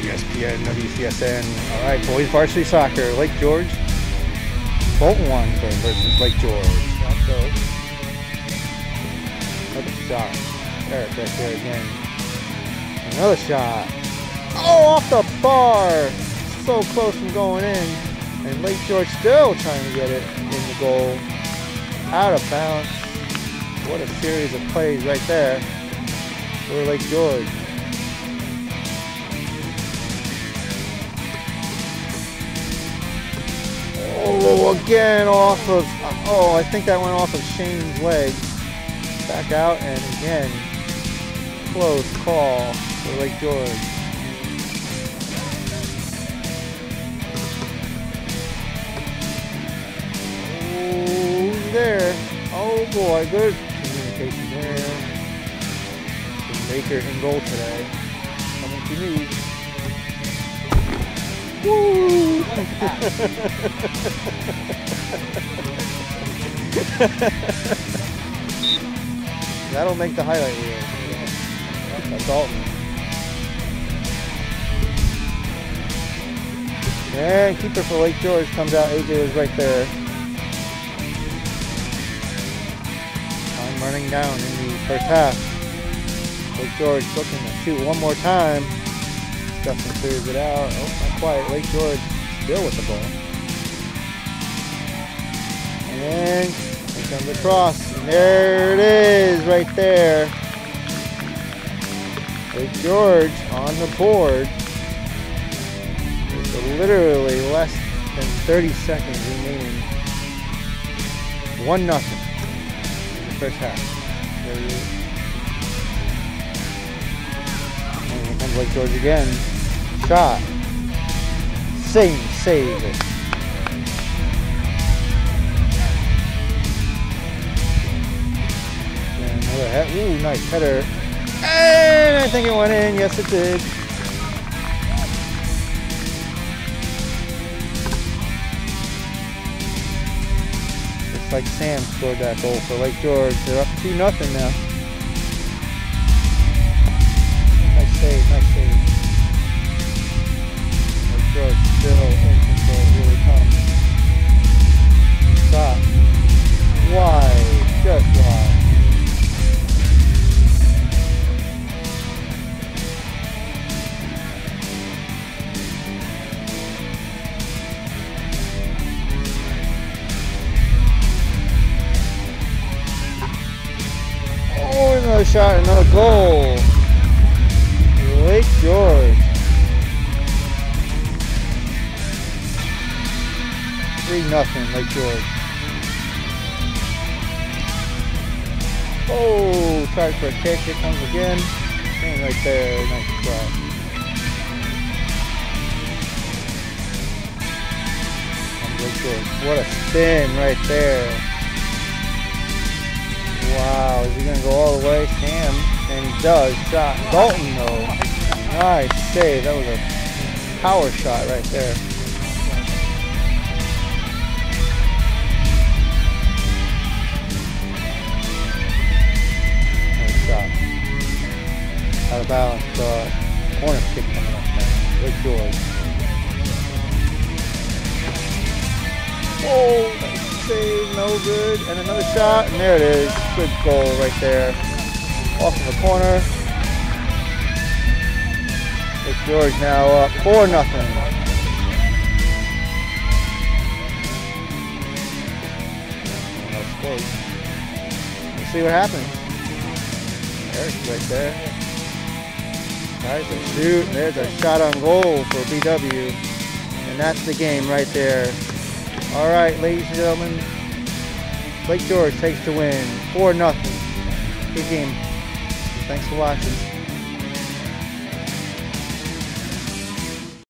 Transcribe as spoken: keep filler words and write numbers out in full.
E S P N, W C S N. All right, boys varsity soccer. Lake George. Bolton Wandsworth versus Lake George. Let's go. Another shot. Eric right there again. Another shot. Oh, off the bar. So close from going in. And Lake George still trying to get it in the goal. Out of bounds. What a series of plays right there for Lake George. Oh, again off of, oh, I think that went off of Shane's leg. Back out, and again, close call for Lake George. Oh, who's there? Oh boy, good communication there. Baker in goal today. Coming to me. Woo! That'll make the highlight reel. That's Dalton. And keeper for Lake George comes out. A J was right there. Time running down in the first half. Lake George looking to shoot one more time. Justin clears it out. Oh, not quite. Lake George still with the ball. And here comes the cross. And there it is right there. Lake George on the board. With literally less than thirty seconds remaining. One nothing in the first half. There he is. And here comes Lake George again. Shot. Same save. And another head. Ooh, nice header. And I think it went in. Yes, it did. Looks like Sam scored that goal for Lake George. They're up two nothing now. Nice save. Nice save. George still in control, really comes. Stop. Wide, just wide. Oh, another shot, another goal. Lake George. three nothing, Lake George. Oh, tries for a kick. Here comes again. And right there, nice shot. And Lake George. What a spin right there. Wow, is he going to go all the way? Sam, and he does. Shot. Dalton, though. Nice save. That was a power shot right there. Out of balance, uh, corner kick coming up now. Lake George. Oh, nice save, no good. And another shot, and there it is. Good goal right there. Off of the corner. Lake George now up four nothing. That's close. Let's see what happens. Eric's right there. Tries to shoot, and there's a shot on goal for B W. And that's the game right there. All right, ladies and gentlemen, Lake George takes the win, four nothing. Good game. Thanks for watching.